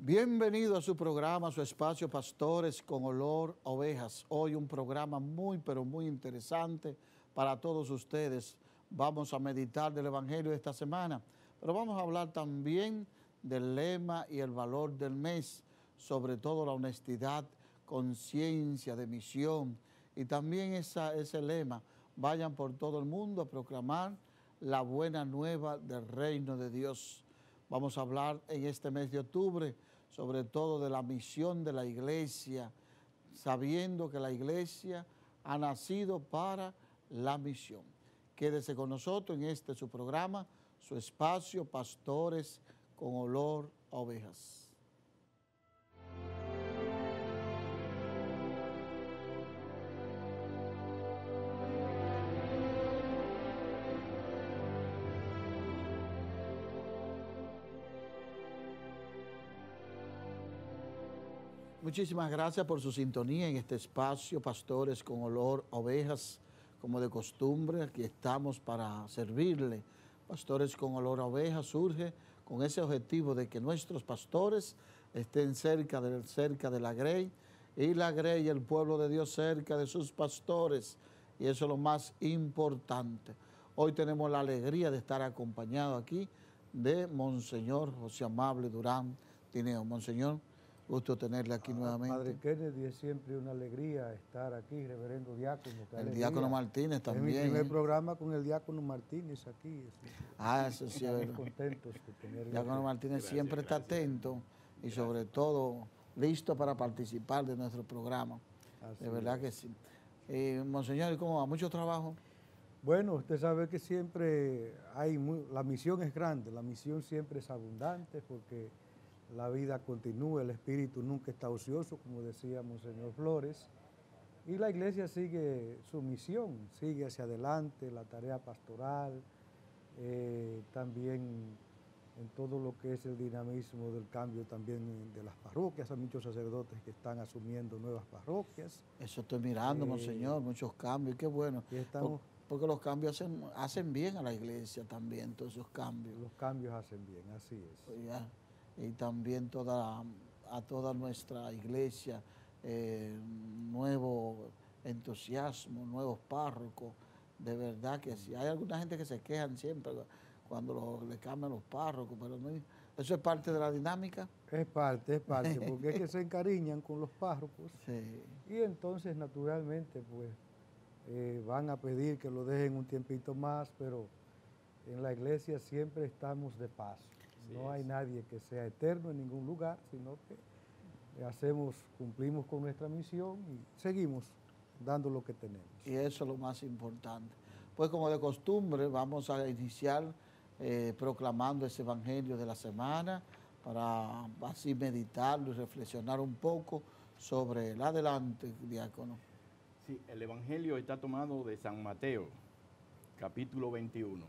Bienvenido a su programa, a su espacio Pastores con Olor a Ovejas. Hoy un programa muy, pero muy interesante para todos ustedes. Vamos a meditar del Evangelio de esta semana, pero vamos a hablar también del lema y el valor del mes, sobre todo la honestidad, conciencia de misión y también ese lema, vayan por todo el mundo a proclamar la buena nueva del reino de Dios. Vamos a hablar en este mes de octubre sobre todo de la misión de la iglesia, sabiendo que la iglesia ha nacido para la misión. Quédese con nosotros en este su programa, su espacio Pastores con Olor a Ovejas. Muchísimas gracias por su sintonía en este espacio, Pastores con Olor a Ovejas. Como de costumbre, aquí estamos para servirle. Pastores con Olor a Ovejas surge con ese objetivo de que nuestros pastores estén cerca de la grey y la grey, el pueblo de Dios, cerca de sus pastores. Y eso es lo más importante. Hoy tenemos la alegría de estar acompañado aquí de Monseñor José Amable Durán Tineo. Monseñor, gusto tenerle aquí nuevamente. Padre Kennedy, es siempre una alegría estar aquí, reverendo diácono. El diácono Martínez también. Es mi primer programa con el diácono Martínez aquí. Eso sí es verdad. Contentos de tenerlo. El diácono Martínez siempre está atento y sobre todo listo para participar de nuestro programa. De verdad que sí. Monseñor, ¿y cómo va? ¿Mucho trabajo? Bueno, usted sabe que siempre la misión es grande, la misión siempre es abundante porque la vida continúa, el espíritu nunca está ocioso, como decía Monseñor Flores, y la iglesia sigue su misión, sigue hacia adelante, la tarea pastoral, también en todo lo que es el dinamismo del cambio también de las parroquias. Hay muchos sacerdotes que están asumiendo nuevas parroquias. Eso estoy mirando, Monseñor, muchos cambios, qué bueno. Porque los cambios hacen bien a la iglesia también, todos esos cambios. Los cambios hacen bien, así es. Pues ya. Y también a toda nuestra iglesia, nuevo entusiasmo, nuevos párrocos, de verdad que sí. Hay alguna gente que se quejan siempre cuando le cambian los párrocos, pero no, eso es parte de la dinámica. Es parte, porque es que se encariñan con los párrocos, sí. Y entonces naturalmente pues van a pedir que lo dejen un tiempito más, pero en la iglesia siempre estamos de paso. No hay nadie que sea eterno en ningún lugar, sino que cumplimos con nuestra misión y seguimos dando lo que tenemos. Y eso es lo más importante. Pues como de costumbre vamos a iniciar proclamando ese evangelio de la semana para así meditarlo y reflexionar un poco sobre el adelante, diácono. Sí, el evangelio está tomado de San Mateo, capítulo 21.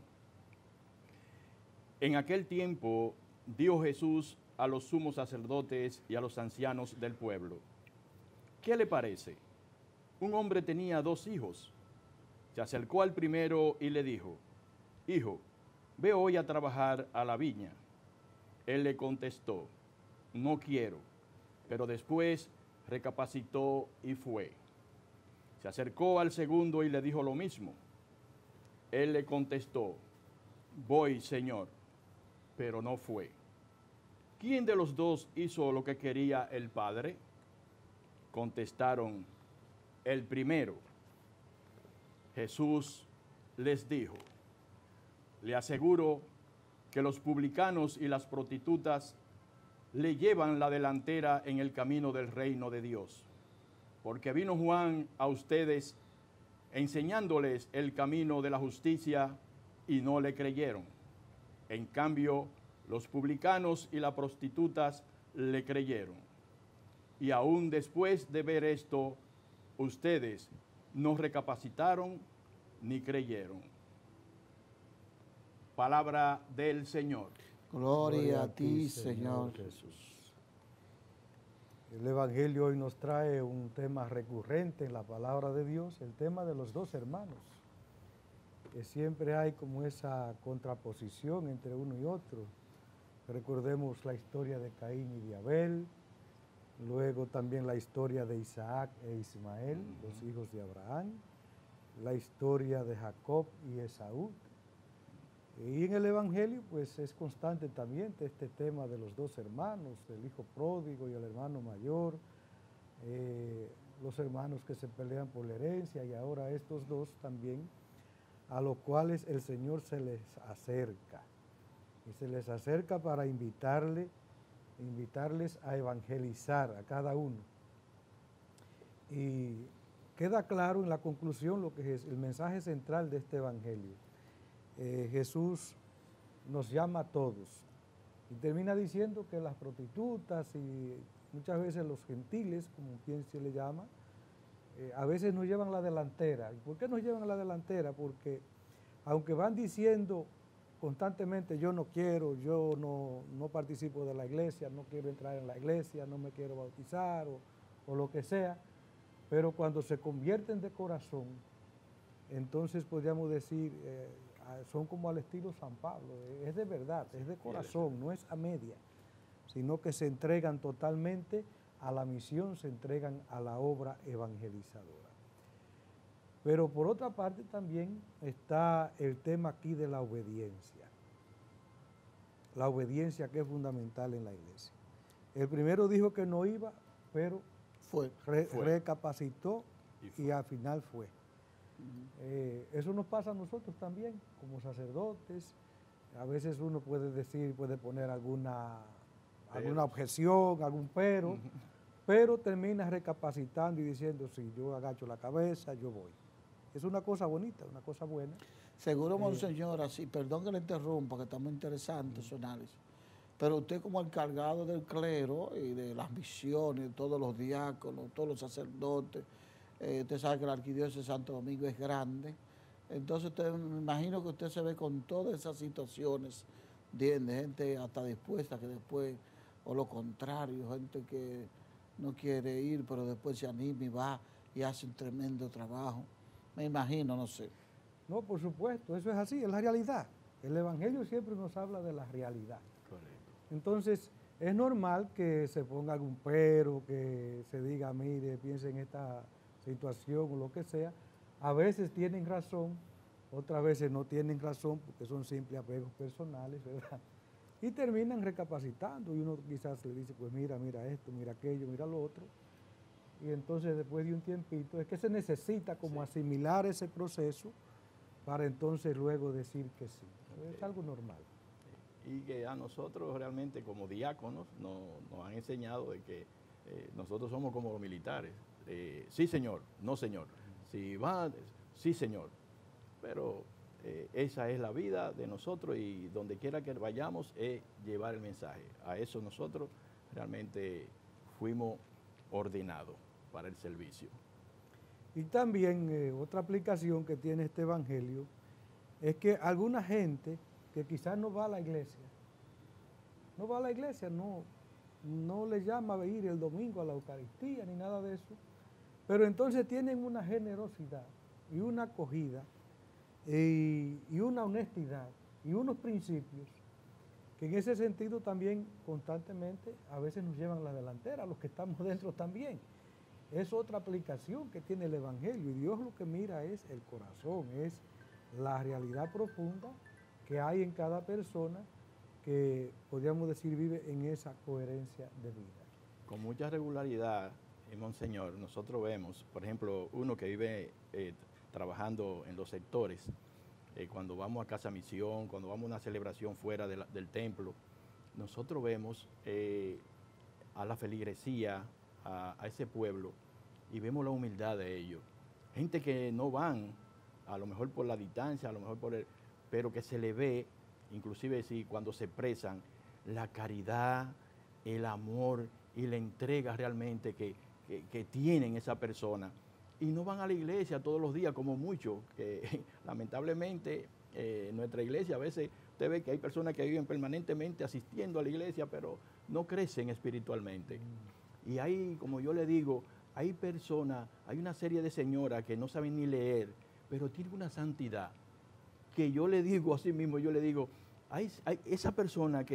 En aquel tiempo dijo Jesús a los sumos sacerdotes y a los ancianos del pueblo: ¿qué le parece? Un hombre tenía 2 hijos. Se acercó al primero y le dijo: Hijo, ve hoy a trabajar a la viña. Él le contestó: no quiero. Pero después recapacitó y fue. Se acercó al segundo y le dijo lo mismo. Él le contestó: voy, Señor. Pero no fue. ¿Quién de los 2 hizo lo que quería el Padre? Contestaron: el primero. Jesús les dijo: le aseguro que los publicanos y las prostitutas le llevan la delantera en el camino del reino de Dios. Porque vino Juan a ustedes enseñándoles el camino de la justicia y no le creyeron. En cambio, los publicanos y las prostitutas le creyeron. Y aún después de ver esto, ustedes no recapacitaron ni creyeron. Palabra del Señor. Gloria a ti, Señor Jesús. El Evangelio hoy nos trae un tema recurrente en la palabra de Dios, el tema de los 2 hermanos. Que siempre hay como esa contraposición entre uno y otro. Recordemos la historia de Caín y de Abel, luego también la historia de Isaac e Ismael, los hijos de Abraham, la historia de Jacob y Esaú. Y en el Evangelio pues es constante también este tema de los dos hermanos, el hijo pródigo y el hermano mayor, los hermanos que se pelean por la herencia y ahora estos dos también, a los cuales el Señor se les acerca. Y se les acerca para invitarles a evangelizar a cada uno. Y queda claro en la conclusión lo que es el mensaje central de este evangelio. Jesús nos llama a todos y termina diciendo que las prostitutas y muchas veces los gentiles, como quien se le llama, a veces nos llevan la delantera. ¿Y por qué nos llevan la delantera? Porque aunque van diciendo constantemente yo no quiero, yo no participo de la iglesia, no quiero entrar en la iglesia, no me quiero bautizar o lo que sea, pero cuando se convierten de corazón, entonces podríamos decir, son como al estilo San Pablo, es de verdad, es de corazón, no es a media, sino que se entregan totalmente a la misión, se entregan a la obra evangelizadora. Pero por otra parte también está el tema aquí de la obediencia que es fundamental en la iglesia. El primero dijo que no iba, pero recapacitó y al final fue. Eso nos pasa a nosotros también, como sacerdotes. A veces uno puede decir, puede poner alguna objeción, algún pero termina recapacitando y diciendo, sí, yo agacho la cabeza, yo voy. Es una cosa bonita, una cosa buena. Seguro, monseñor, así, perdón que le interrumpa, que está muy interesante su análisis, pero usted como encargado del clero y de las misiones, todos los diáconos, todos los sacerdotes, usted sabe que la arquidiócesis de Santo Domingo es grande, entonces me imagino que usted se ve con todas esas situaciones, de gente hasta dispuesta que después, o lo contrario, gente que no quiere ir, pero después se anima y va y hace un tremendo trabajo. Me imagino, no sé. No, por supuesto, eso es así, es la realidad. El Evangelio siempre nos habla de la realidad. Correcto. Entonces, es normal que se ponga algún pero, que se diga, mire, piense en esta situación o lo que sea. A veces tienen razón, otras veces no tienen razón porque son simples apegos personales, ¿verdad? Y terminan recapacitando y uno quizás le dice, pues mira esto, mira aquello, mira lo otro. Y entonces después de un tiempito es que se necesita como asimilar ese proceso para entonces luego decir que sí. Es algo normal. Y que a nosotros realmente como diáconos nos han enseñado de que nosotros somos como los militares. Sí, señor, no, señor. Si va, sí, señor. Pero esa es la vida de nosotros y donde quiera que vayamos es llevar el mensaje. A eso nosotros realmente fuimos ordenados para el servicio. Y también otra aplicación que tiene este evangelio es que alguna gente que quizás no va a la iglesia, no le llama a ir el domingo a la Eucaristía ni nada de eso, pero entonces tienen una generosidad y una acogida y una honestidad y unos principios que en ese sentido también constantemente a veces nos llevan la delantera, los que estamos dentro también. Es otra aplicación que tiene el Evangelio y Dios lo que mira es el corazón, es la realidad profunda que hay en cada persona que, podríamos decir, vive en esa coherencia de vida. Con mucha regularidad, monseñor, nosotros vemos, por ejemplo, uno que vive trabajando en los sectores, cuando vamos a Casa Misión, cuando vamos a una celebración fuera del templo, nosotros vemos a la feligresía, a ese pueblo, y vemos la humildad de ellos. Gente que no van, a lo mejor por la distancia, a lo mejor pero que se le ve, inclusive si cuando se expresan, la caridad, el amor y la entrega realmente que tienen esa persona. Y no van a la iglesia todos los días como muchos, que lamentablemente nuestra iglesia a veces usted ve que hay personas que viven permanentemente asistiendo a la iglesia, pero no crecen espiritualmente. Y hay, como yo le digo, hay personas, hay una serie de señoras que no saben ni leer, pero tienen una santidad que yo le digo así mismo, yo le digo, hay esa persona que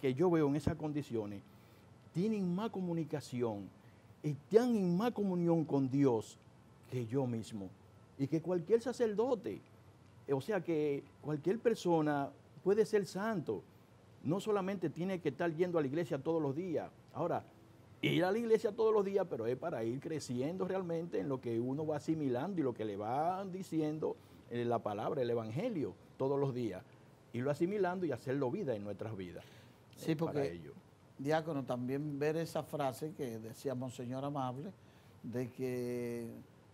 que yo veo en esas condiciones tienen más comunicación, están en más comunión con Dios que yo mismo y que cualquier sacerdote. O sea que cualquier persona puede ser santo. No solamente tiene que estar yendo a la iglesia todos los días. Ahora, ir a la iglesia todos los días, pero es para ir creciendo realmente en lo que uno va asimilando y lo que le van diciendo la palabra, el evangelio, todos los días. Irlo asimilando y hacerlo vida en nuestras vidas. Sí, porque, para ello. diácono, también ver esa frase que decía Monseñor Amable, de que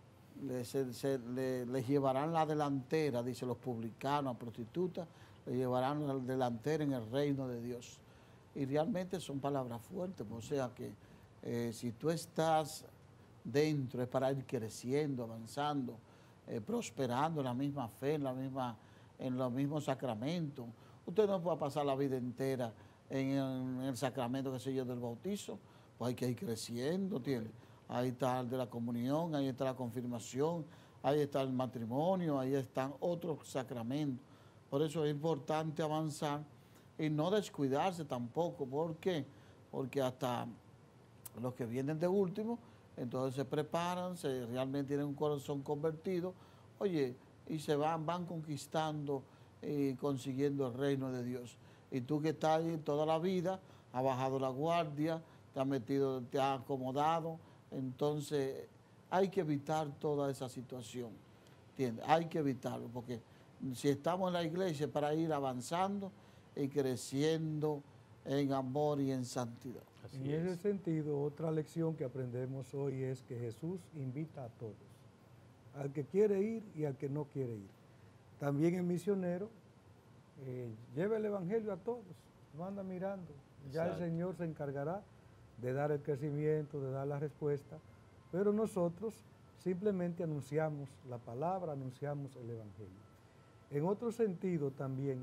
les llevarán la delantera, dice los publicanos, a prostitutas, le llevarán la delantera en el reino de Dios. Y realmente son palabras fuertes, o sea que si tú estás dentro es para ir creciendo, avanzando, prosperando en la misma fe, en los mismos sacramentos. Usted no puede pasar la vida entera en el sacramento, qué sé yo, del bautizo, pues hay que ir creciendo, ¿entiendes? Ahí está el de la comunión, ahí está la confirmación, ahí está el matrimonio, ahí están otros sacramentos. Por eso es importante avanzar y no descuidarse tampoco. ¿Por qué? Porque hasta los que vienen de último, entonces se preparan, realmente tienen un corazón convertido, oye, y se van conquistando y consiguiendo el reino de Dios. Y tú que estás ahí toda la vida, has bajado la guardia, te has metido, te has acomodado, entonces hay que evitar toda esa situación, ¿entiendes? Hay que evitarlo, porque si estamos en la iglesia es para ir avanzando y creciendo en amor y en santidad. En ese sentido, otra lección que aprendemos hoy es que Jesús invita a todos, al que quiere ir y al que no quiere ir. También el misionero lleva el evangelio a todos, no anda mirando. Ya el Señor se encargará de dar el crecimiento, de dar la respuesta, pero nosotros simplemente anunciamos la palabra, anunciamos el evangelio. En otro sentido también,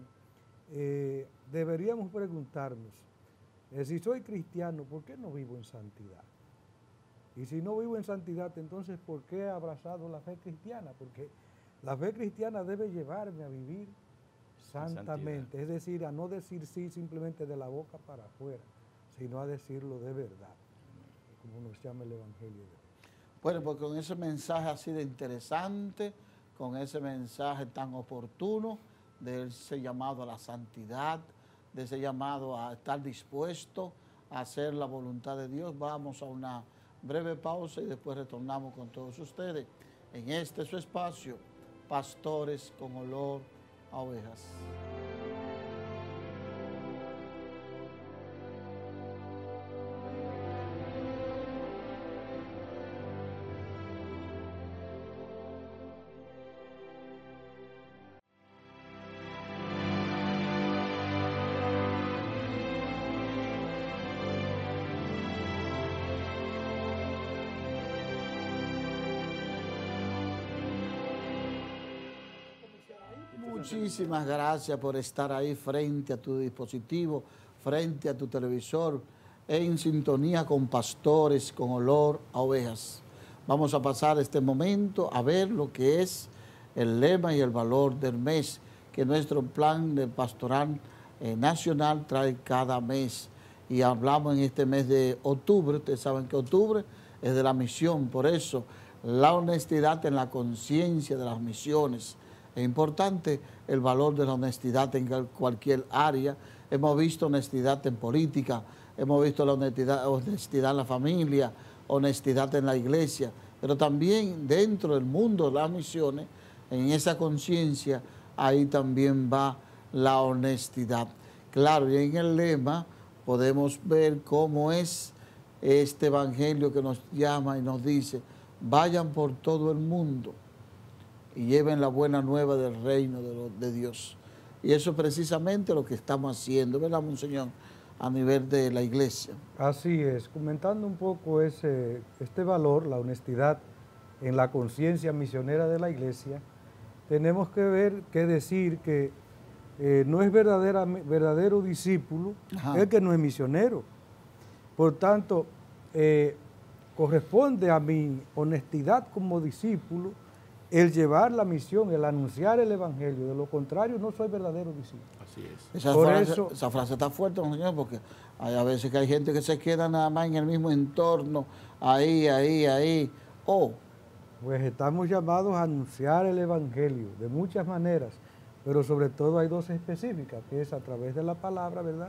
deberíamos preguntarnos, si soy cristiano, ¿por qué no vivo en santidad? Y si no vivo en santidad, entonces, ¿por qué he abrazado la fe cristiana? Porque la fe cristiana debe llevarme a vivir santamente, es decir, a no decir sí simplemente de la boca para afuera, sino a decirlo de verdad, como nos llama el Evangelio de hoy. Bueno, pues con ese mensaje así de interesante, con ese mensaje tan oportuno, de ese llamado a la santidad, de ese llamado a estar dispuesto a hacer la voluntad de Dios, vamos a una breve pausa y después retornamos con todos ustedes en este su espacio, Pastores con Olor a Ovejas. Muchísimas gracias por estar ahí frente a tu dispositivo, frente a tu televisor, en sintonía con Pastores con Olor a Ovejas. Vamos a pasar este momento a ver lo que es el lema y el valor del mes que nuestro plan de pastoral nacional trae cada mes. Y hablamos en este mes de octubre. Ustedes saben que octubre es de la misión, por eso la honestidad en la conciencia de las misiones. Es importante el valor de la honestidad en cualquier área. Hemos visto honestidad en política, hemos visto la honestidad en la familia, honestidad en la iglesia, pero también dentro del mundo de las misiones, en esa conciencia, ahí también va la honestidad. Claro, y en el lema podemos ver cómo es este evangelio que nos llama y nos dice, vayan por todo el mundo y lleven la buena nueva del reino de Dios. Y eso es precisamente lo que estamos haciendo, ¿verdad, Monseñor? A nivel de la iglesia. Así es, comentando un poco este valor, la honestidad en la conciencia misionera de la iglesia, tenemos que decir que no es verdadero discípulo el que no es misionero. Por tanto, corresponde a mi honestidad como discípulo el llevar la misión, el anunciar el evangelio. De lo contrario, no soy verdadero discípulo. Así es. Esa frase está fuerte, Monseñor, porque hay a veces que hay gente que se queda nada más en el mismo entorno, ahí. Pues estamos llamados a anunciar el Evangelio de muchas maneras, pero sobre todo hay dos específicas, que es a través de la palabra, ¿verdad?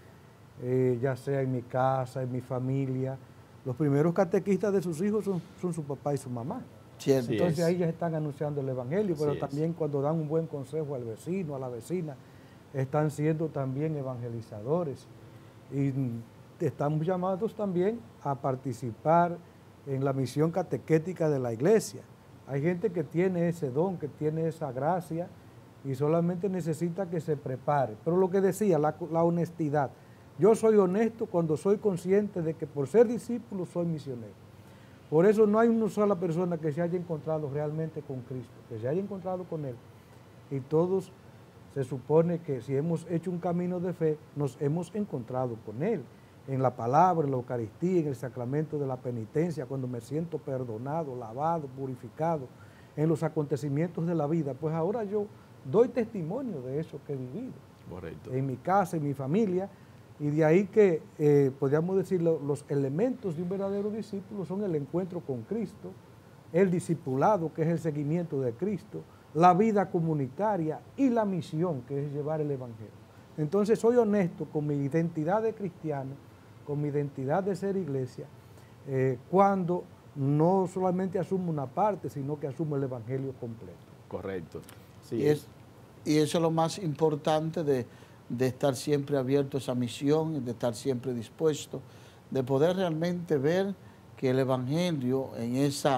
Ya sea en mi casa, en mi familia. Los primeros catequistas de sus hijos son su papá y su mamá. Cierto. Entonces ahí ya están anunciando el Evangelio, pero también cuando dan un buen consejo al vecino, a la vecina, están siendo también evangelizadores. Y estamos llamados también a participar en la misión catequética de la iglesia. Hay gente que tiene ese don, que tiene esa gracia y solamente necesita que se prepare. Pero lo que decía, la honestidad. Yo soy honesto cuando soy consciente de que por ser discípulo soy misionero. Por eso no hay una sola persona que se haya encontrado realmente con Cristo, que se haya encontrado con Él. Y todos se supone que si hemos hecho un camino de fe, nos hemos encontrado con Él. En la palabra, en la Eucaristía, en el sacramento de la penitencia, cuando me siento perdonado, lavado, purificado, en los acontecimientos de la vida, pues ahora yo doy testimonio de eso que he vivido. Correcto. En mi casa, en mi familia, y de ahí que podríamos decir los elementos de un verdadero discípulo son el encuentro con Cristo, el discipulado, que es el seguimiento de Cristo, la vida comunitaria y la misión, que es llevar el Evangelio. Entonces soy honesto con mi identidad de cristiano, con mi identidad de ser iglesia, cuando no solamente asumo una parte, sino que asumo el Evangelio completo. Correcto. Sí. Y eso es lo más importante de estar siempre abierto a esa misión, de estar siempre dispuesto, de poder realmente ver que el Evangelio en esa,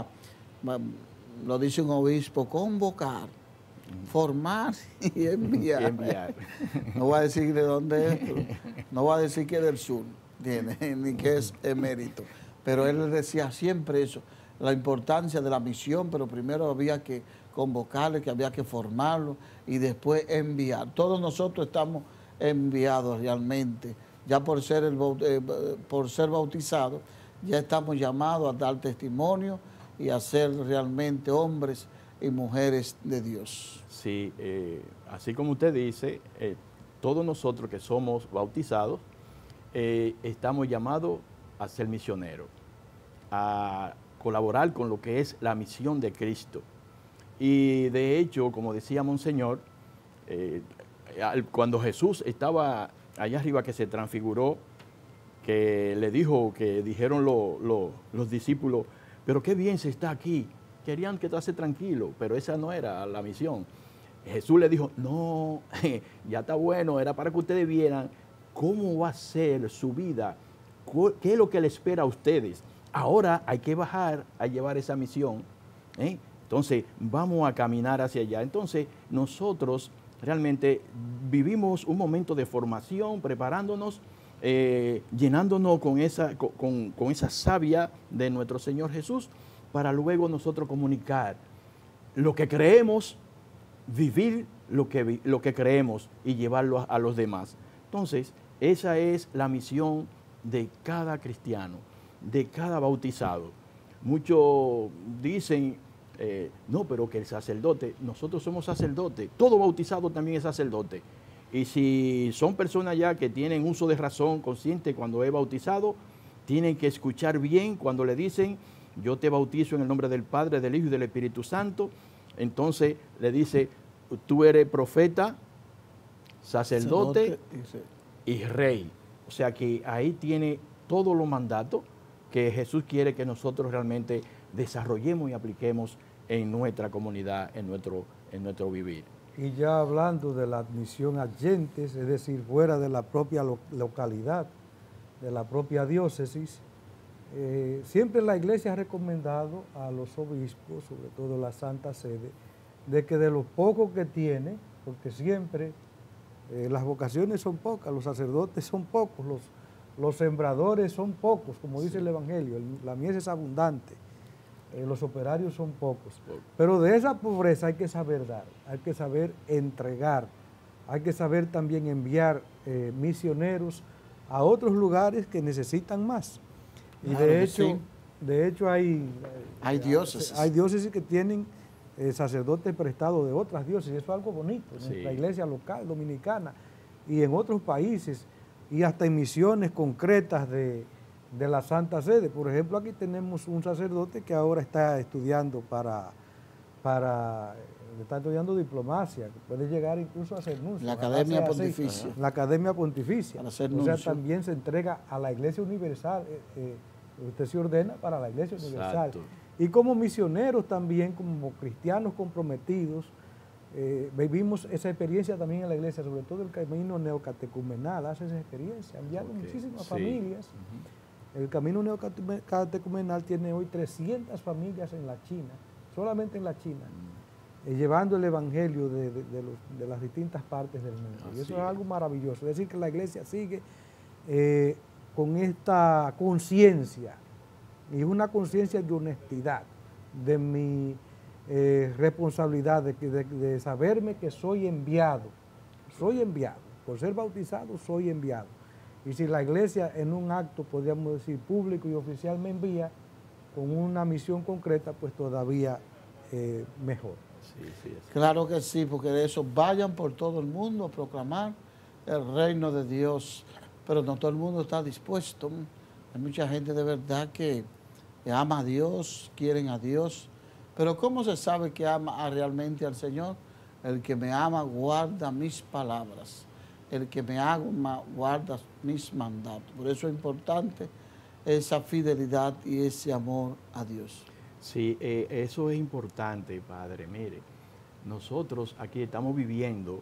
lo dice un obispo, convocar, formar y enviar. No voy a decir de dónde es, no voy a decir que es del sur, ni que es emérito, pero él decía siempre eso, la importancia de la misión, pero primero había que convocarle, que había que formarlo y después enviar. Todos nosotros estamos enviados realmente, ya por ser bautizados, ya estamos llamados a dar testimonio y a ser realmente hombres y mujeres de Dios. Sí, así como usted dice, todos nosotros que somos bautizados, estamos llamados a ser misioneros, a colaborar con lo que es la misión de Cristo. Y de hecho, como decía Monseñor, cuando Jesús estaba allá arriba, que se transfiguró, que le dijo, que dijeron los discípulos, pero qué bien se está aquí, querían quedarse tranquilos, pero esa no era la misión. Jesús le dijo, no, ya está bueno, era para que ustedes vieran cómo va a ser su vida, qué es lo que le espera a ustedes. Ahora hay que bajar a llevar esa misión, ¿eh? Entonces vamos a caminar hacia allá. Entonces nosotros realmente vivimos un momento de formación, preparándonos, llenándonos con esa savia de nuestro Señor Jesús, para luego nosotros comunicar lo que creemos, vivir lo que creemos y llevarlo a los demás. Entonces, esa es la misión de cada cristiano, de cada bautizado. Muchos dicen, no, pero que el sacerdote, nosotros somos sacerdotes, todo bautizado también es sacerdote. Y si son personas ya que tienen uso de razón consciente cuando es bautizado, tienen que escuchar bien cuando le dicen, yo te bautizo en el nombre del Padre, del Hijo y del Espíritu Santo. Entonces le dice, tú eres profeta, sacerdote y rey. O sea que ahí tiene todos los mandatos que Jesús quiere que nosotros realmente desarrollemos y apliquemos en nuestra comunidad, en nuestro vivir. Y ya hablando de la admisión a gentes, es decir, fuera de la propia localidad, de la propia diócesis, siempre la Iglesia ha recomendado a los obispos, sobre todo la Santa Sede, de que de los pocos que tiene, porque siempre las vocaciones son pocas, los sacerdotes son pocos, los sembradores son pocos, como dice el Evangelio, la mies es abundante, los operarios son pocos. Pero de esa pobreza hay que saber dar, hay que saber entregar, hay que saber también enviar misioneros a otros lugares que necesitan más. Y claro, de hecho hay diócesis que tienen sacerdotes prestados de otras diócesis. Eso es algo bonito en nuestra iglesia local dominicana. y en otros países, y hasta en misiones concretas de la Santa Sede. Por ejemplo, aquí tenemos un sacerdote que ahora está estudiando está estudiando diplomacia, que puede llegar incluso a ser nuncio. La Academia Pontificia. La Academia Pontificia. Para ser O sea, nuncio. también se entrega a la Iglesia Universal. Usted se ordena para la Iglesia Universal. Exacto. Y como misioneros también, como cristianos comprometidos, vivimos esa experiencia también en la iglesia, sobre todo el camino neocatecumenal, hace esa experiencia, ha enviado muchísimas Sí. familias. El camino neocatecumenal tiene hoy 300 familias en la China, solamente en la China, llevando el evangelio de las distintas partes del mundo. Y eso es algo maravilloso, es decir, que la iglesia sigue con esta conciencia, y una conciencia de honestidad, de mi responsabilidad, de saberme que soy enviado, por ser bautizado soy enviado. Y si la iglesia en un acto, podríamos decir, público y oficial me envía con una misión concreta, pues todavía mejor. Sí, Claro que sí, porque de eso vayan por todo el mundo a proclamar el reino de Dios, pero no todo el mundo está dispuesto. Hay mucha gente de verdad que ama a Dios, quieren a Dios, pero ¿cómo se sabe que ama realmente al Señor? El que me ama guarda mis palabras, el que me ama guarda mis mandatos. Por eso es importante esa fidelidad y ese amor a Dios. Sí, eso es importante, padre. Mire, nosotros aquí estamos viviendo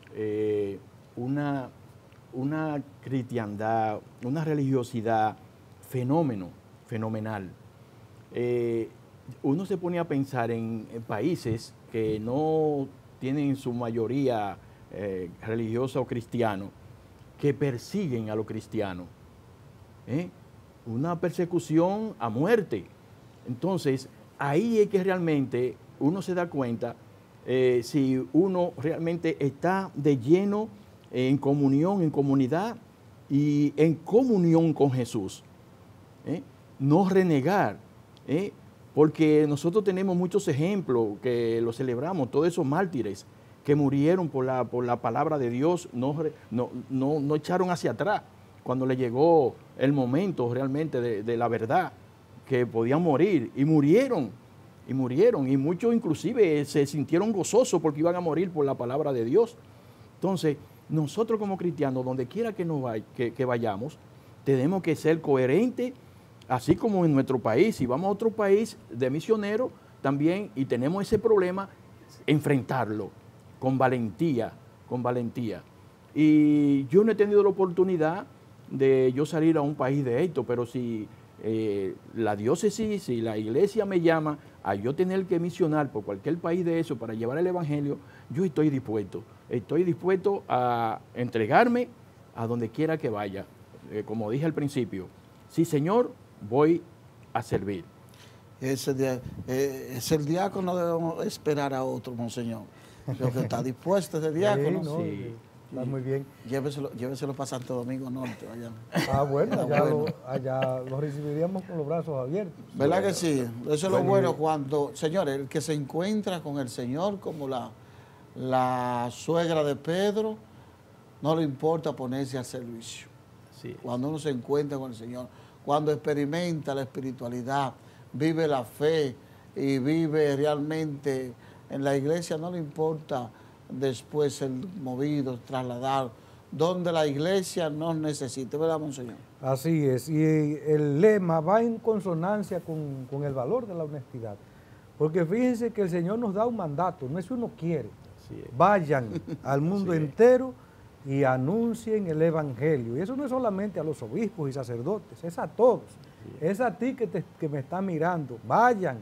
una cristiandad, una religiosidad fenomenal. Uno se pone a pensar en países que no tienen su mayoría religiosa o cristiano, que persiguen a los cristianos. Una persecución a muerte. Entonces, ahí es que realmente uno se da cuenta si uno realmente está de lleno en comunión, en comunidad y en comunión con Jesús. No renegar, porque nosotros tenemos muchos ejemplos que lo celebramos, todos esos mártires que murieron por la palabra de Dios, no echaron hacia atrás cuando le llegó el momento realmente de la verdad, que podían morir, y murieron, y muchos inclusive se sintieron gozosos porque iban a morir por la palabra de Dios. Entonces, nosotros como cristianos, donde quiera que vayamos, tenemos que ser coherentes, así como en nuestro país. Si vamos a otro país de misioneros también y tenemos ese problema, enfrentarlo con valentía. Y yo no he tenido la oportunidad de yo salir a un país de esto, pero si la diócesis, si la iglesia me llama a yo tener que misionar por cualquier país de eso para llevar el evangelio, yo estoy dispuesto a entregarme a donde quiera que vaya. Como dije al principio, sí, Señor, voy a servir. Es el diácono, debemos esperar a otro, monseñor. Lo que está dispuesto ese diácono. Sí, no, sí. Está muy bien. Lléveselo para Santo Domingo Norte. Allá. Bueno, allá lo recibiríamos con los brazos abiertos. ¿Verdad que sí? Eso es lo bueno cuando, señores, el que se encuentra con el Señor, como la suegra de Pedro, no le importa ponerse al servicio. Sí. Cuando uno se encuentra con el Señor, cuando experimenta la espiritualidad, vive la fe y vive realmente en la iglesia, no le importa después ser movido, trasladado, donde la iglesia nos necesite, ¿verdad, monseñor? Así es, y el lema va en consonancia con el valor de la honestidad, porque fíjense que el Señor nos da un mandato, no es si uno quiere, vayan al mundo entero y anuncien el evangelio, y eso no es solamente a los obispos y sacerdotes, es a todos, es a ti que me está mirando, vayan,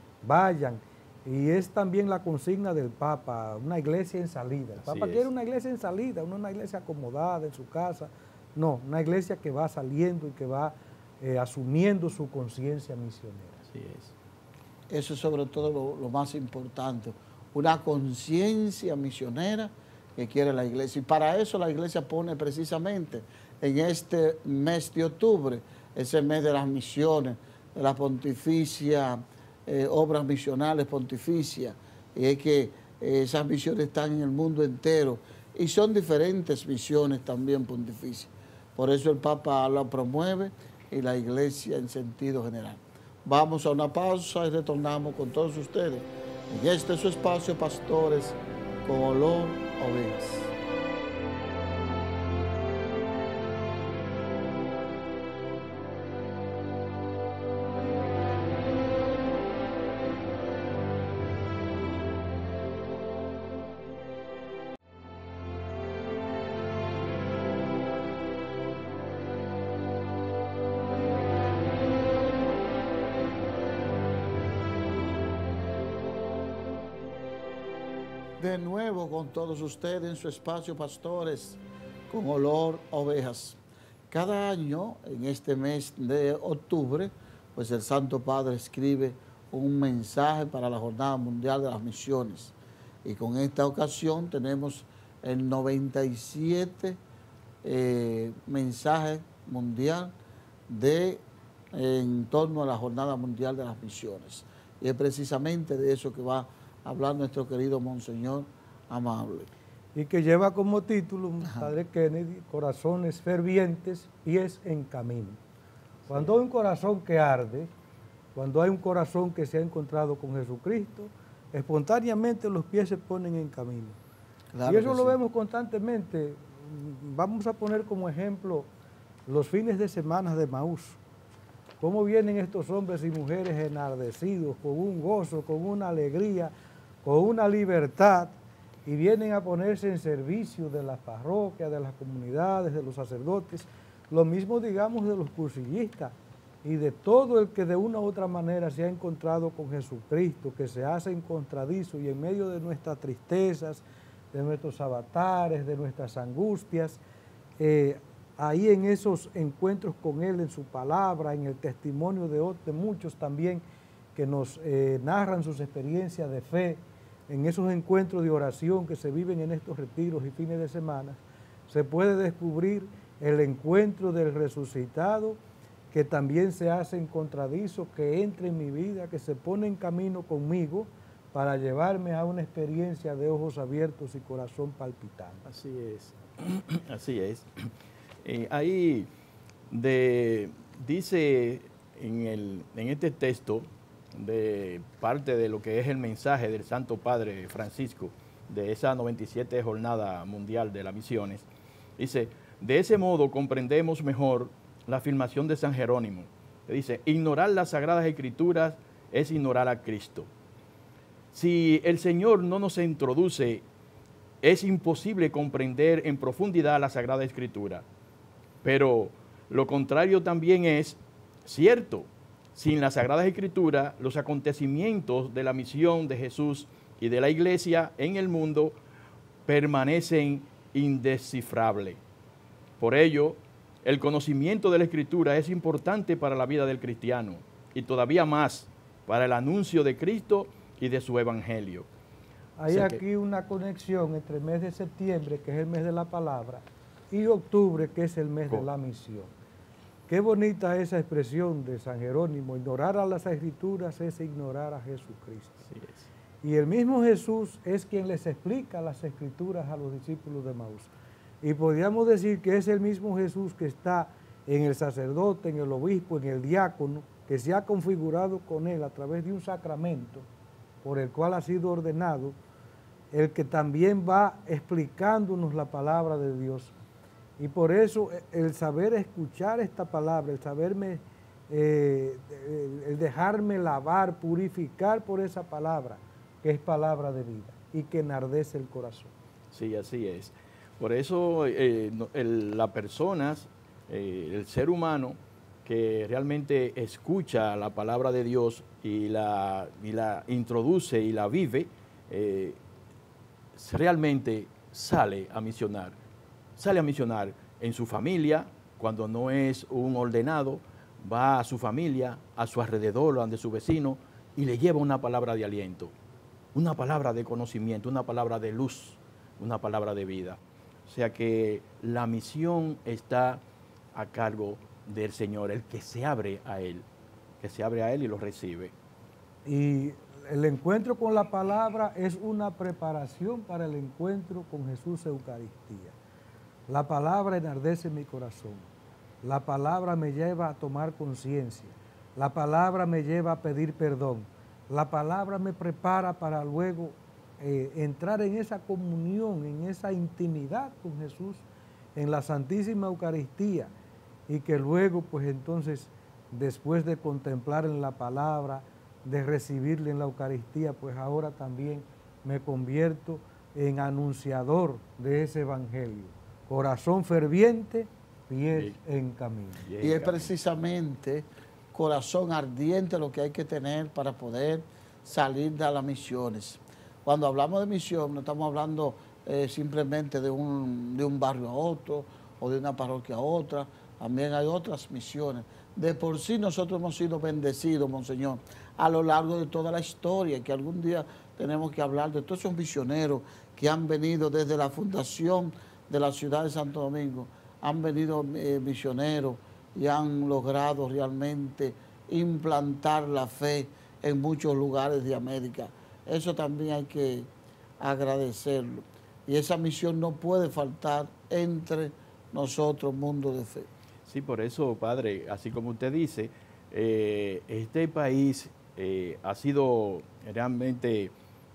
y es también la consigna del Papa, una iglesia en salida. El Papa quiere una iglesia en salida, no una iglesia acomodada en su casa, no, una iglesia que va saliendo y que va asumiendo su conciencia misionera. Así es. Eso es sobre todo lo más importante, una conciencia misionera que quiere la iglesia. Y para eso la iglesia pone precisamente en este mes de octubre, ese mes de las misiones, de la pontificia, obras misionales pontificias, y es que esas misiones están en el mundo entero y son diferentes misiones también pontificias. Por eso el Papa la promueve y la Iglesia en sentido general. Vamos a una pausa y retornamos con todos ustedes en este su espacio, Pastores con Olor a Ovejas. De nuevo con todos ustedes en su espacio, Pastores con Olor a Ovejas. Cada año, en este mes de octubre, pues el Santo Padre escribe un mensaje para la Jornada Mundial de las Misiones. Y con esta ocasión tenemos el 97 mensaje mundial en torno a la Jornada Mundial de las Misiones. Y es precisamente de eso que va a hablar nuestro querido Monseñor Amable. Y que lleva como título, Padre Kennedy, Corazones fervientes, pies en camino. Cuando hay un corazón que arde, cuando hay un corazón que se ha encontrado con Jesucristo, espontáneamente los pies se ponen en camino. Claro, y eso lo vemos constantemente. Vamos a poner como ejemplo los fines de semana de Maús. Cómo vienen estos hombres y mujeres enardecidos, con un gozo, con una alegría, con una libertad, y vienen a ponerse en servicio de las parroquias, de las comunidades, de los sacerdotes, lo mismo digamos de los cursillistas y de todo el que de una u otra manera se ha encontrado con Jesucristo, que se hace encontradizo y en medio de nuestras tristezas, de nuestros avatares, de nuestras angustias, ahí en esos encuentros con Él, en su palabra, en el testimonio de muchos también que nos narran sus experiencias de fe, en esos encuentros de oración que se viven en estos retiros y fines de semana, se puede descubrir el encuentro del resucitado que también se hace encontradizo, que entra en mi vida, que se pone en camino conmigo para llevarme a una experiencia de ojos abiertos y corazón palpitante. Así es, así es. Ahí dice en este texto, de parte de lo que es el mensaje del Santo Padre Francisco de esa 97 Jornada Mundial de las Misiones, dice, de ese modo comprendemos mejor la afirmación de San Jerónimo, que dice, ignorar las Sagradas Escrituras es ignorar a Cristo. Si el Señor no nos introduce, es imposible comprender en profundidad la Sagrada Escritura, pero lo contrario también es cierto. Sin la Sagrada Escritura, los acontecimientos de la misión de Jesús y de la Iglesia en el mundo permanecen indescifrables. Por ello, el conocimiento de la Escritura es importante para la vida del cristiano y todavía más para el anuncio de Cristo y de su Evangelio. Hay aquí una conexión entre el mes de septiembre, que es el mes de la palabra, y octubre, que es el mes de la misión. Qué bonita esa expresión de San Jerónimo, ignorar a las Escrituras es ignorar a Jesucristo. Así es. Y el mismo Jesús es quien les explica las Escrituras a los discípulos de Maús. Y podríamos decir que es el mismo Jesús que está en el sacerdote, en el obispo, en el diácono, que se ha configurado con él a través de un sacramento por el cual ha sido ordenado, el que también va explicándonos la palabra de Dios. Y por eso el saber escuchar esta palabra, el saberme, el dejarme lavar, purificar por esa palabra, que es palabra de vida y que enardece el corazón. Sí, así es. Por eso las personas, el ser humano que realmente escucha la palabra de Dios y la introduce y la vive, realmente sale a misionar. Sale a misionar en su familia, cuando no es un ordenado, va a su familia, a su alrededor, ante su vecino, y le lleva una palabra de aliento, una palabra de conocimiento, una palabra de luz, una palabra de vida. O sea que la misión está a cargo del Señor, el que se abre a Él y lo recibe. Y el encuentro con la palabra es una preparación para el encuentro con Jesús Eucaristía. La palabra enardece mi corazón. La palabra me lleva a tomar conciencia. La palabra me lleva a pedir perdón. La palabra me prepara para luego entrar en esa comunión, en esa intimidad con Jesús, en la Santísima Eucaristía, y que luego, pues entonces, después de contemplar en la palabra, de recibirle en la Eucaristía, pues ahora también me convierto en anunciador de ese Evangelio. Corazón ferviente, pies en camino. Y es precisamente corazón ardiente lo que hay que tener para poder salir de las misiones. Cuando hablamos de misión, no estamos hablando simplemente de un barrio a otro o de una parroquia a otra, también hay otras misiones. De por sí nosotros hemos sido bendecidos, Monseñor, a lo largo de toda la historia, que algún día tenemos que hablar de todos esos misioneros que han venido desde la fundación de la ciudad de Santo Domingo, han venido misioneros y han logrado realmente implantar la fe en muchos lugares de América. Eso también hay que agradecerlo. Y esa misión no puede faltar entre nosotros, mundo de fe. Sí, por eso, padre, así como usted dice, este país ha sido realmente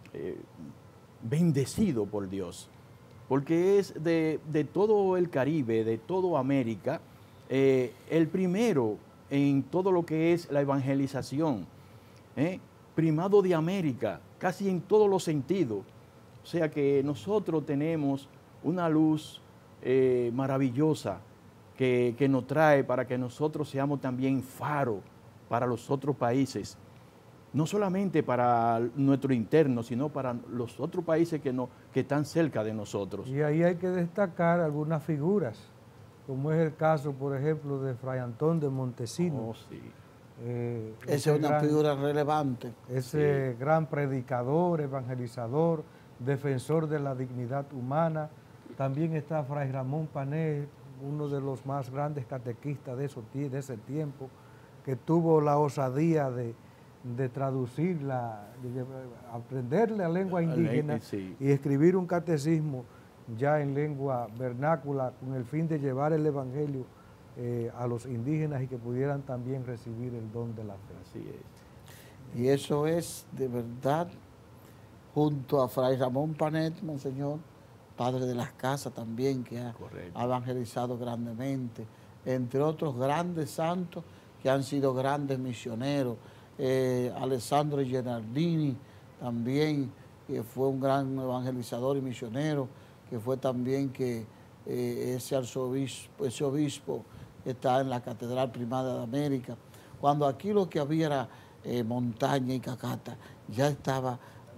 bendecido por Dios, porque es de todo el Caribe, de toda América, el primero en todo lo que es la evangelización, primado de América, casi en todos los sentidos. O sea que nosotros tenemos una luz maravillosa que nos trae para que nosotros seamos también faro para los otros países, no solamente para nuestro interno, sino para los otros países que están cerca de nosotros. Y ahí hay que destacar algunas figuras, como es el caso, por ejemplo, de Fray Antón de Montesinos. Oh, sí. Esa es una figura relevante. Ese gran predicador, evangelizador, defensor de la dignidad humana. También está Fray Ramón Panet, uno de los más grandes catequistas de ese tiempo, que tuvo la osadía de traducirla, de aprender la lengua indígena y escribir un catecismo ya en lengua vernácula con el fin de llevar el Evangelio a los indígenas y que pudieran también recibir el don de la fe. Así es. Y eso es de verdad, junto a Fray Ramón Panet, Monseñor, padre de las casas también, que ha evangelizado grandemente, entre otros grandes santos que han sido grandes misioneros. Alessandro Gennardini también, que fue un gran evangelizador y misionero, que fue también que ese obispo está en la Catedral Primada de América. Cuando aquí lo que había era montaña y cacata, ya estaba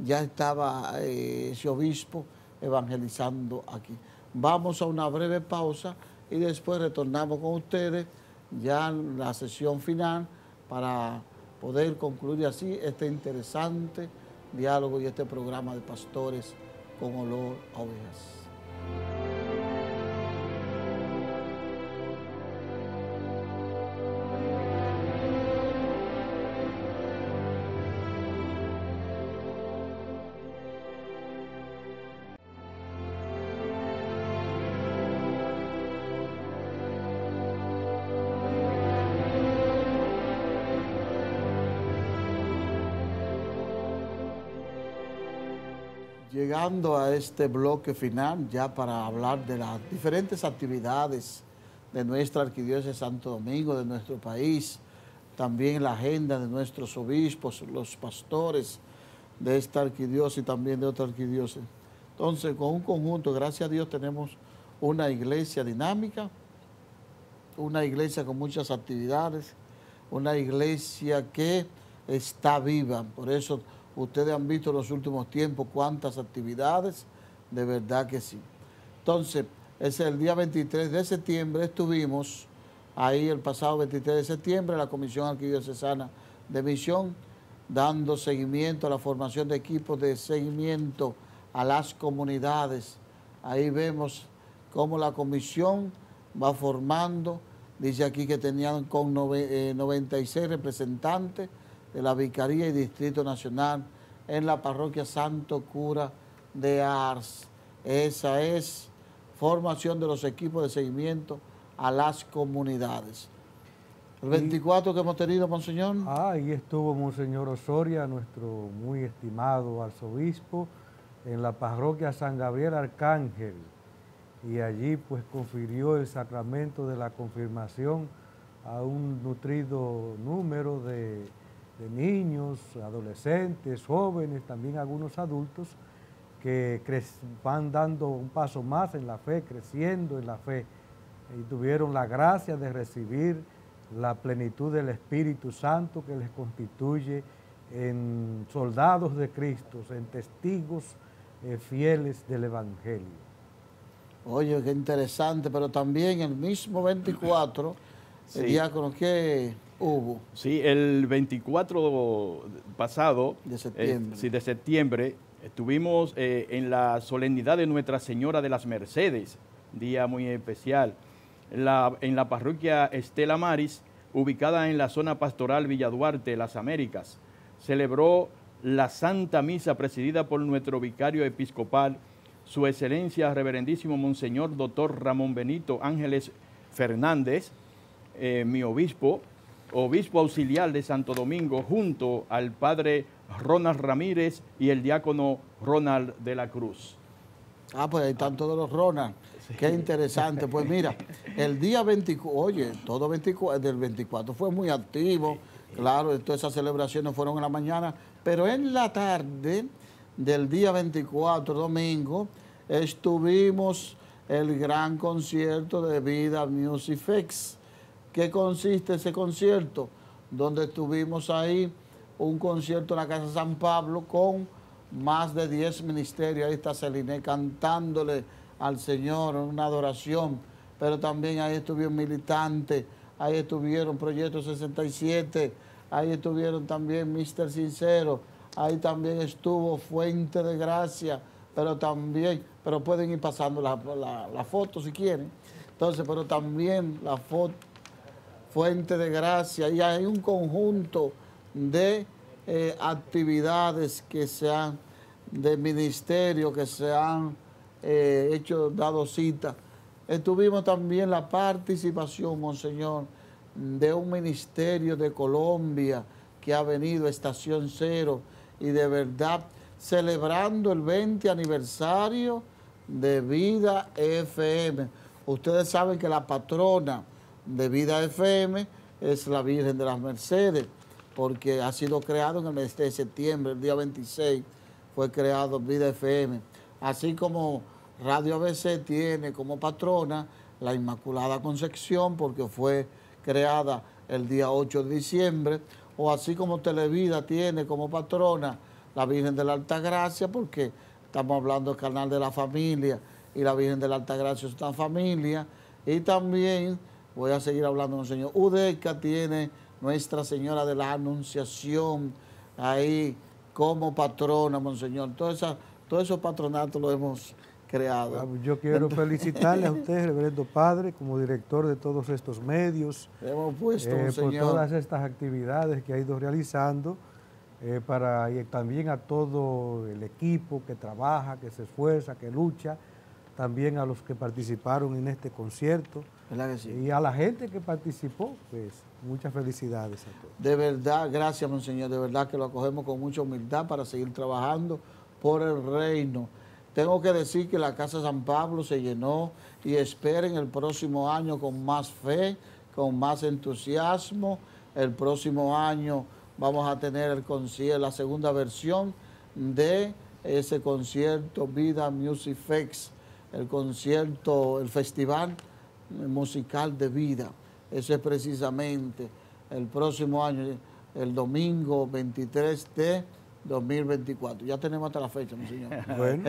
ese obispo evangelizando aquí. Vamos a una breve pausa y después retornamos con ustedes ya en la sesión final para poder concluir así este interesante diálogo y este programa de Pastores con Olor a Ovejas. Llegando a este bloque final, ya para hablar de las diferentes actividades de nuestra Arquidiócesis de Santo Domingo, de nuestro país, también la agenda de nuestros obispos, los pastores de esta arquidiócesis y también de otra arquidiócesis. Entonces, con un conjunto, gracias a Dios, tenemos una iglesia dinámica, una iglesia con muchas actividades, una iglesia que está viva. Por eso ustedes han visto en los últimos tiempos cuántas actividades, de verdad que sí. Entonces, es el día 23 de septiembre, estuvimos ahí el pasado 23 de septiembre, la Comisión Arquidiocesana de Misión, dando seguimiento a la formación de equipos de seguimiento a las comunidades. Ahí vemos cómo la comisión va formando, dice aquí que tenían con 96 representantes de la Vicaría y Distrito Nacional en la parroquia Santo Cura de Ars. Esa es formación de los equipos de seguimiento a las comunidades. El 24 que hemos tenido, Monseñor. Ahí estuvo Monseñor Osoria, nuestro muy estimado arzobispo, en la parroquia San Gabriel Arcángel, y allí pues confirió el sacramento de la confirmación a un nutrido número de niños, adolescentes, jóvenes, también algunos adultos que van dando un paso más en la fe, creciendo en la fe, y tuvieron la gracia de recibir la plenitud del Espíritu Santo que les constituye en soldados de Cristo, en testigos fieles del Evangelio. Oye, qué interesante, pero también el mismo 24, Sí. el diácono, ¿qué hubo? Sí, el 24 pasado, De septiembre. de septiembre, estuvimos en la solemnidad de Nuestra Señora de las Mercedes, día muy especial, en la parroquia Estela Maris, ubicada en la zona pastoral Villa Duarte, Las Américas. Celebró la Santa Misa presidida por nuestro vicario episcopal, Su Excelencia Reverendísimo Monseñor Dr. Ramón Benito Ángeles Fernández, mi obispo auxiliar de Santo Domingo, junto al padre Ronald Ramírez y el diácono Ronald de la Cruz. Ah, pues ahí están todos los Ronald. Qué interesante. Pues mira, el día 24, oye, todo 24, del 24 fue muy activo. Claro, todas esas celebraciones fueron en la mañana, pero en la tarde del día 24, domingo, estuvimos el gran concierto de Vida Music Fest. ¿Qué consiste ese concierto? Donde estuvimos ahí, un concierto en la Casa San Pablo con más de 10 ministerios. Ahí está Celine cantándole al Señor en una adoración, pero también ahí estuvieron militantes, ahí estuvieron Proyecto 67, ahí estuvieron también Mister Sincero, ahí también estuvo Fuente de Gracia, pero pueden ir pasando la foto si quieren. Entonces, pero también la foto, Fuente de Gracia, y hay un conjunto de actividades que se han, de ministerio que se han dado cita. Tuvimos también la participación, Monseñor, de un ministerio de Colombia que ha venido, Estación Cero, y de verdad celebrando el 20 aniversario de Vida FM. Ustedes saben que la patrona de Vida FM es la Virgen de las Mercedes, porque ha sido creado en el mes de septiembre, el día 26 fue creado Vida FM. Así como Radio ABC tiene como patrona la Inmaculada Concepción, porque fue creada el día 8 de diciembre, o así como Televida tiene como patrona la Virgen de la Altagracia, porque estamos hablando del canal de la familia, y la Virgen de la Altagracia es una familia, y también voy a seguir hablando con el Señor. UDECA tiene Nuestra Señora de la Anunciación ahí como patrona, Monseñor. Todos esos patronatos los hemos creado. Yo quiero felicitarle a usted, reverendo padre, como director de todos estos medios, Hemos puesto, por Monseñor, todas estas actividades que ha ido realizando, y también a todo el equipo que trabaja, que se esfuerza, que lucha, también a los que participaron en este concierto. ¿verdad que sí? Y a la gente que participó, pues muchas felicidades a todos. De verdad, gracias, Monseñor, de verdad que lo acogemos con mucha humildad para seguir trabajando por el reino. Tengo que decir que la Casa San Pablo se llenó, y esperen el próximo año con más fe, con más entusiasmo. El próximo año vamos a tener el concierto, la segunda versión de ese concierto Vida Music Fest, el concierto, el festival musical de vida. Eso es precisamente el próximo año, el domingo 23 de 2024. Ya tenemos hasta la fecha, mi señor. Bueno.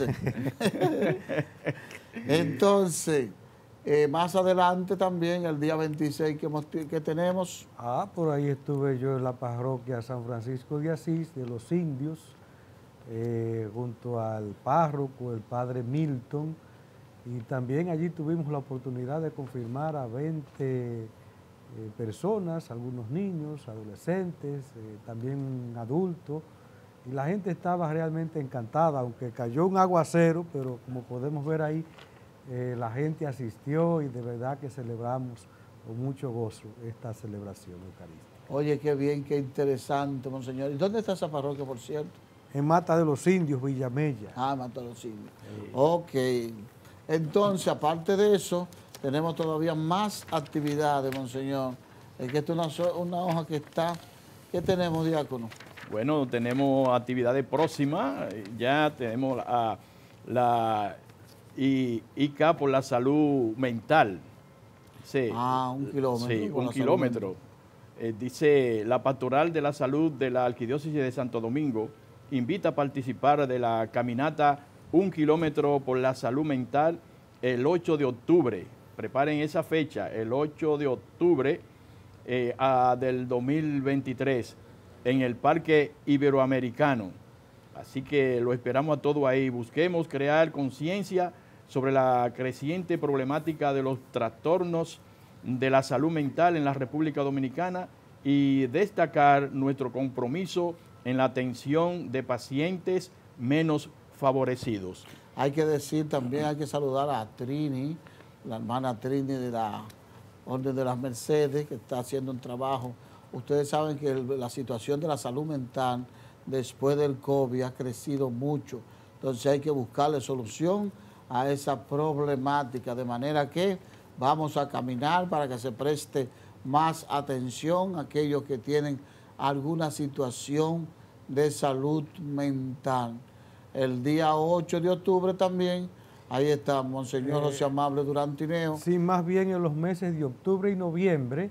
Entonces, más adelante también, el día 26 que tenemos. Por ahí estuve yo en la parroquia San Francisco de Asís, de los Indios, junto al párroco, el padre Milton, y también allí tuvimos la oportunidad de confirmar a 20 personas, algunos niños, adolescentes, también adultos, y la gente estaba realmente encantada, aunque cayó un aguacero, pero como podemos ver ahí, la gente asistió y de verdad que celebramos con mucho gozo esta celebración eucarística. Oye, qué bien, qué interesante, monseñor. ¿Y dónde está esa parroquia, por cierto? En Mata de los Indios, Villamella. Ah, Mata de los Indios. Ok. Entonces, aparte de eso, tenemos todavía más actividades, monseñor. Es que esta es una hoja que está... ¿Qué tenemos, diácono? Bueno, tenemos actividades próximas. Ya tenemos la ICA por la salud mental. Sí, 1 kilómetro. Sí, 1 kilómetro. Dice la Pastoral de la Salud de la Arquidiócesis de Santo Domingo invita a participar de la caminata 1 kilómetro por la salud mental el 8 de octubre. Preparen esa fecha, el 8 de octubre del 2023 en el Parque Iberoamericano. Así que lo esperamos a todos ahí. Busquemos crear conciencia sobre la creciente problemática de los trastornos de la salud mental en la República Dominicana y destacar nuestro compromiso en la atención de pacientes menos favorecidos. Hay que decir también, hay que saludar a Trini, la hermana Trini de la Orden de las Mercedes, que está haciendo un trabajo. Ustedes saben que la situación de la salud mental después del COVID ha crecido mucho. Entonces hay que buscarle solución a esa problemática, de manera que vamos a caminar para que se preste más atención a aquellos que tienen alguna situación de salud mental. El día 8 de octubre también, ahí está Monseñor José Amable Durán Tineo. Sí, más bien en los meses de octubre y noviembre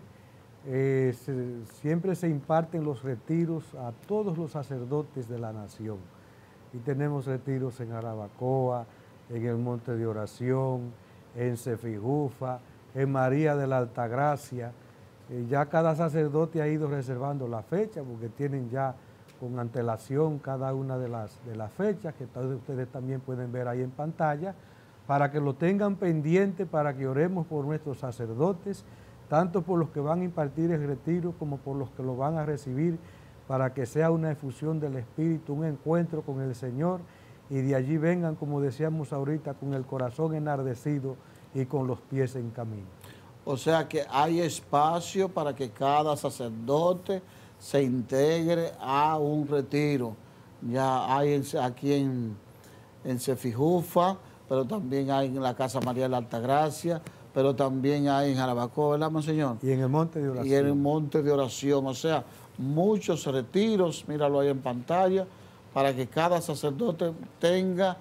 siempre se imparten los retiros a todos los sacerdotes de la nación. Y tenemos retiros en Jarabacoa, en el Monte de Oración, en Cefijufa, en María de la Altagracia. Ya cada sacerdote ha ido reservando la fecha porque tienen ya con antelación cada una de las fechas que todos ustedes también pueden ver ahí en pantalla, para que lo tengan pendiente, para que oremos por nuestros sacerdotes, tanto por los que van a impartir el retiro como por los que lo van a recibir, para que sea una efusión del Espíritu, un encuentro con el Señor, y de allí vengan, como decíamos ahorita, con el corazón enardecido y con los pies en camino. O sea que hay espacio para que cada sacerdote se integre a un retiro. Ya hay aquí en Cefijufa, pero también hay en la Casa María de la Altagracia, pero también hay en Jarabacoa, ¿verdad, monseñor? Y en el Monte de Oración. Y en el Monte de Oración, o sea, muchos retiros, míralo ahí en pantalla, para que cada sacerdote tenga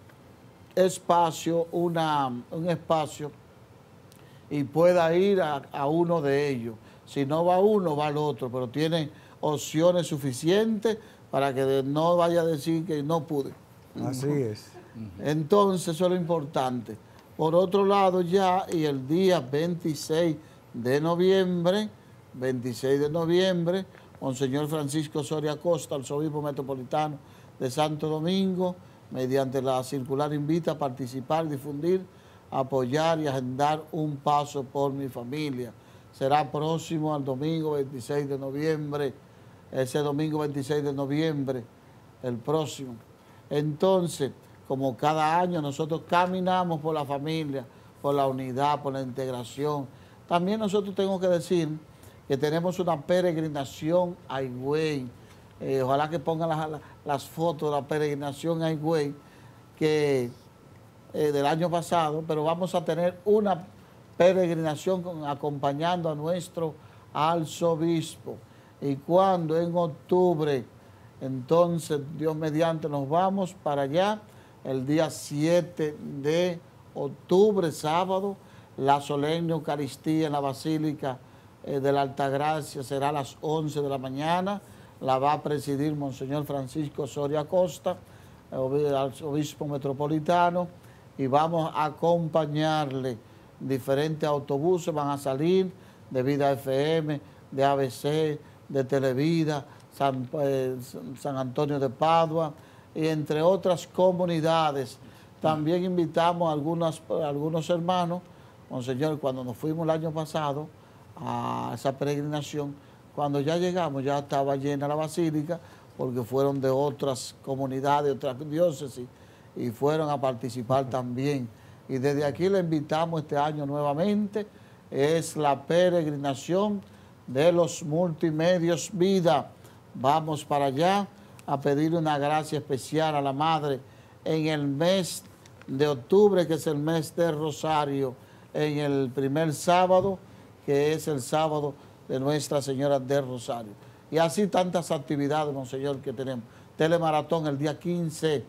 espacio, un espacio, y pueda ir a uno de ellos. Si no va uno, va el otro, pero tiene opciones suficientes para que no vaya a decir que no pude. Así es. Entonces, eso es lo importante. Por otro lado, ya, y el día 26 de noviembre, Monseñor Francisco Soria Costa, arzobispo metropolitano de Santo Domingo, mediante la circular invita a participar, difundir, apoyar y agendar un paso por mi familia. Será próximo al domingo 26 de noviembre, ese domingo 26 de noviembre, el próximo. Entonces, como cada año nosotros caminamos por la familia, por la unidad, por la integración. También nosotros tengo que decir que tenemos una peregrinación a Higüey. Ojalá que pongan las fotos de la peregrinación a Higüey que del año pasado, pero vamos a tener una peregrinación acompañando a nuestro arzobispo. Y cuando en octubre, entonces Dios mediante, nos vamos para allá, el día 7 de octubre, sábado, la solemne Eucaristía en la Basílica de la Altagracia será a las 11 de la mañana, la va a presidir Monseñor Francisco Soria Costa, arzobispo metropolitano, y vamos a acompañarle. Diferentes autobuses van a salir de Vida FM, de ABC, de Televida, San Antonio de Padua, y entre otras comunidades. También invitamos a algunos hermanos. Monseñor, cuando nos fuimos el año pasado a esa peregrinación, cuando ya llegamos ya estaba llena la basílica, porque fueron de otras comunidades, otras diócesis, y fueron a participar también. Y desde aquí le invitamos este año nuevamente, es la peregrinación de los multimedios Vida. Vamos para allá a pedirle una gracia especial a la Madre en el mes de octubre, que es el mes de Rosario, en el primer sábado, que es el sábado de Nuestra Señora del Rosario. Y así tantas actividades, Monseñor, que tenemos. Telemaratón el día 15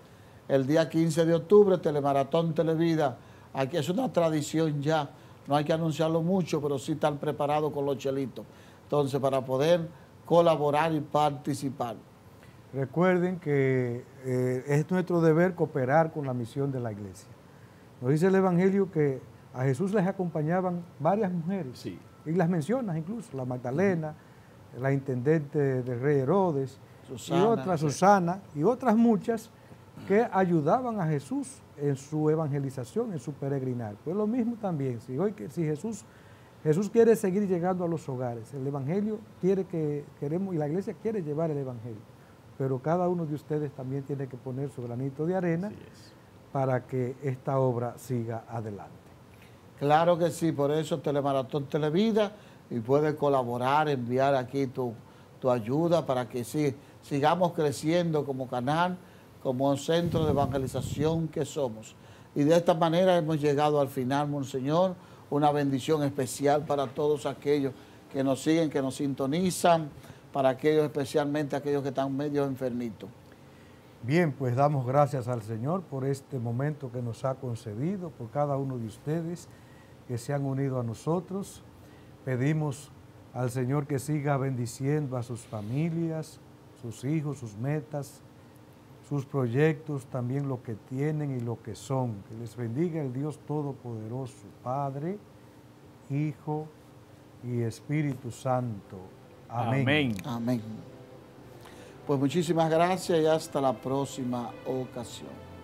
de octubre, Telemaratón Televida. Aquí es una tradición ya, no hay que anunciarlo mucho, pero sí estar preparado con los chelitos. Entonces, para poder colaborar y participar. Recuerden que es nuestro deber cooperar con la misión de la iglesia. Nos dice el Evangelio que a Jesús les acompañaban varias mujeres, Sí. y las mencionas incluso, la Magdalena, la intendente del rey Herodes, Susana, y otras, Susana, y otras muchas que ayudaban a Jesús en su evangelización, en su peregrinar. Pues lo mismo también, si Jesús quiere seguir llegando a los hogares, el Evangelio queremos, y la iglesia quiere llevar el Evangelio, pero cada uno de ustedes también tiene que poner su granito de arena para que esta obra siga adelante. Claro que sí, por eso Telemaratón Televida, y puedes colaborar, enviar aquí tu ayuda para que sigamos creciendo como canal, como centro de evangelización que somos. Y de esta manera hemos llegado al final, Monseñor, una bendición especial para todos aquellos que nos siguen, que nos sintonizan, para aquellos, especialmente aquellos que están medio enfermitos. Bien, pues damos gracias al Señor por este momento que nos ha concedido, por cada uno de ustedes que se han unido a nosotros. Pedimos al Señor que siga bendiciendo a sus familias, sus hijos, sus metas, sus proyectos, también lo que tienen y lo que son. Que les bendiga el Dios Todopoderoso, Padre, Hijo y Espíritu Santo. Amén. Amén. Amén. Pues muchísimas gracias y hasta la próxima ocasión.